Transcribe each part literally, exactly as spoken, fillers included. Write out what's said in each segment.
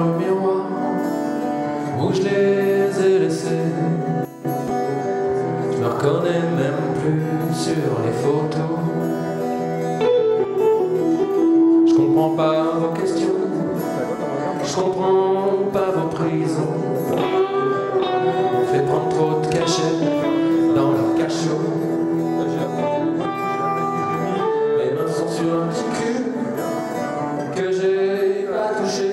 le miroir où je les ai laissés. Je me reconnais même plus sur les photos. Je comprends pas vos questions, je comprends pas vos prisons. On fait prendre trop de cachets dans leur cachot. Mes mains sont sur un petit cul que j'ai pas touché.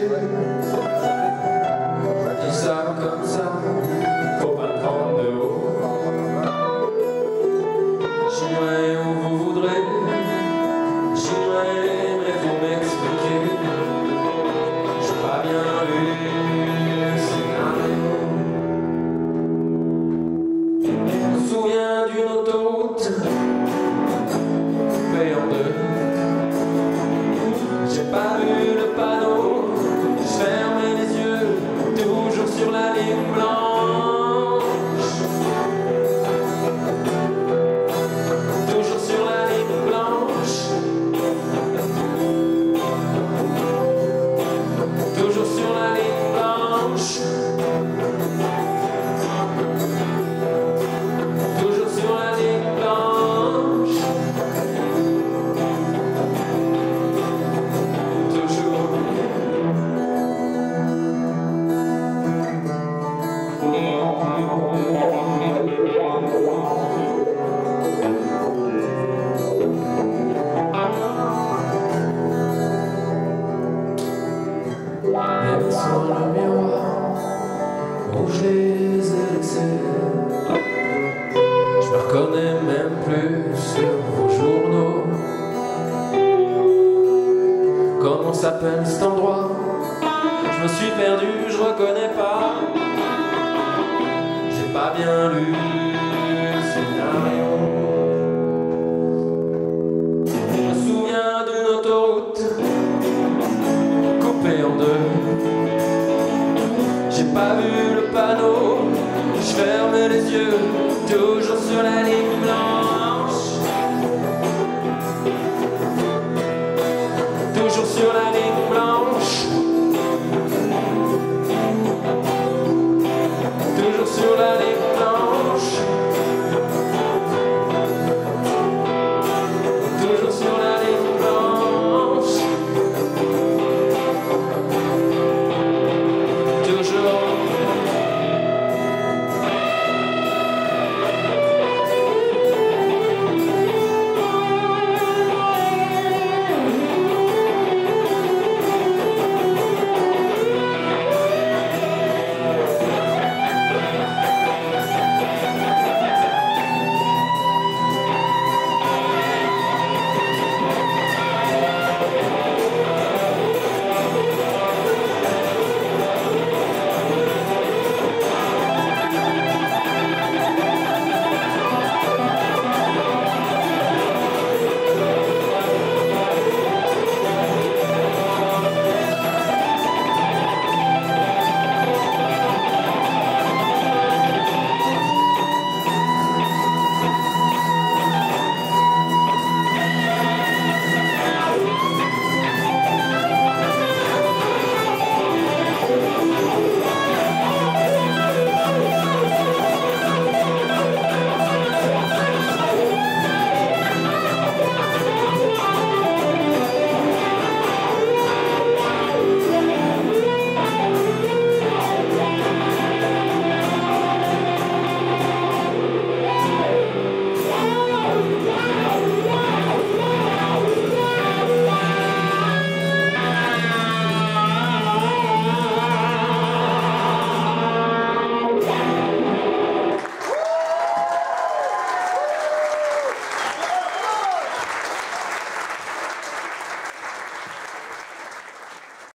Je dis ça comme ça, faut pas le prendre de haut. J'irai où vous voudrez, j'irai, mais vous m'expliquer. J'ai pas bien lu le scénario. Je me souviens d'une autoroute coupée en deux. J'ai pas vu le panneau, je fermais les yeux, toujours sur la ligne blanche. Toujours sur la ligne blanche. Toujours sur la ligne blanche. Toujours sur la ligne blanche. Toujours. Même sur le miroir où je les ai laissés, je me reconnais même plus sur vos journaux. Comment s'appelle cet endroit? Je me suis perdu, je reconnais pas. J'ai pas bien lu le scénario. Je me souviens d'une autoroute coupée en deux. J'ai pas vu le panneau, je fermais les yeux, toujours sur la ligne blanche.